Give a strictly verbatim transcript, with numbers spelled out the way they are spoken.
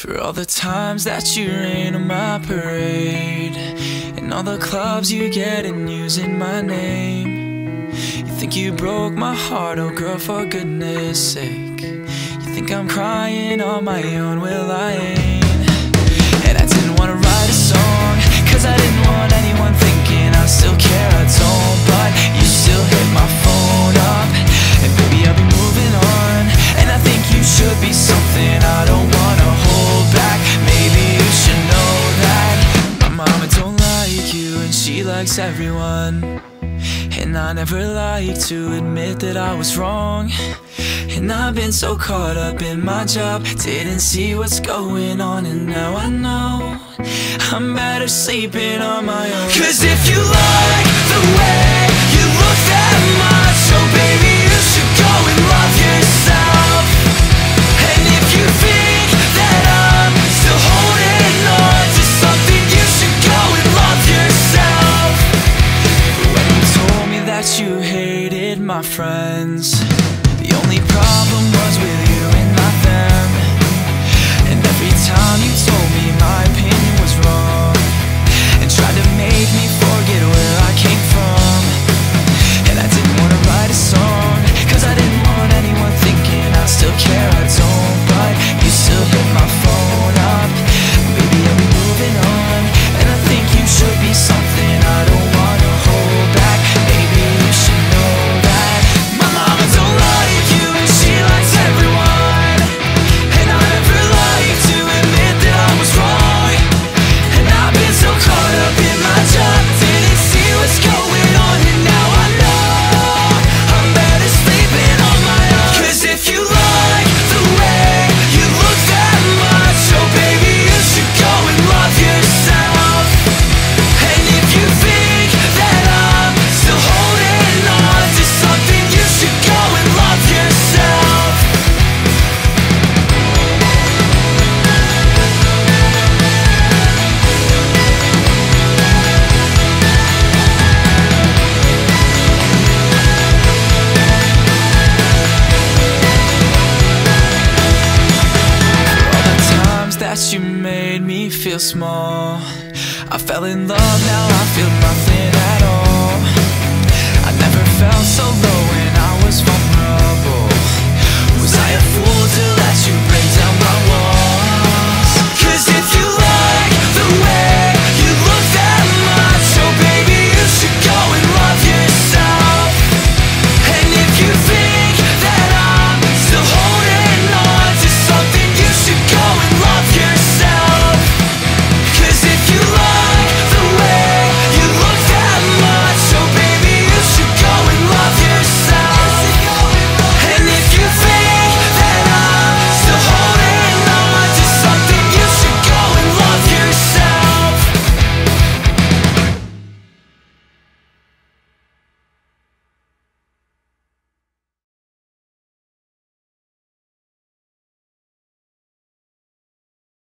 For all the times that you rain on my parade, and all the clubs you get in using my name. You think you broke my heart, oh girl, for goodness sake. You think I'm crying on my own, well I ain't. And I didn't wanna write a song, cause I didn't want anyone thinking I still care, I don't. But you still hit my phone up, and baby I'll be moving on. And I think you should be something I don't wanna hold back. Maybe you should know that my mama don't like you and she likes everyone. And I never like to admit that I was wrong. And I've been so caught up in my job, didn't see what's going on. And now I know I'm better sleeping on my own. Cause if you like the way you look that much, oh baby you should go and love yourself. And if you think that I'm still holding on to something, you should go and love yourself. When you told me that you hated my friends, the only problem was with you and not them. And every time you told me my opinion was wrong, and tried to make me forget where I came from. And I didn't wanna write a song, cause I didn't want anyone thinking I still care, I don't. But you still hit my phone up, baby I'll be moving on. And I think you should be something I don't wanna hold back. Maybe you should know that my mama don't like you and she likes everyone. And I never like to admit that I was wrong. And I've been so caught up in my job, didn't see what's going on. And now I know I'm better sleeping on my own. Cause if you like the way you look that much, oh baby you should go and love yourself. And if you think that I'm still holding on to something, you should go and love yourself. All the times that you made me feel small, I fell in love, now I feel nothing at all. I never felt so low when I was vulnerable. Was I a fool to let you break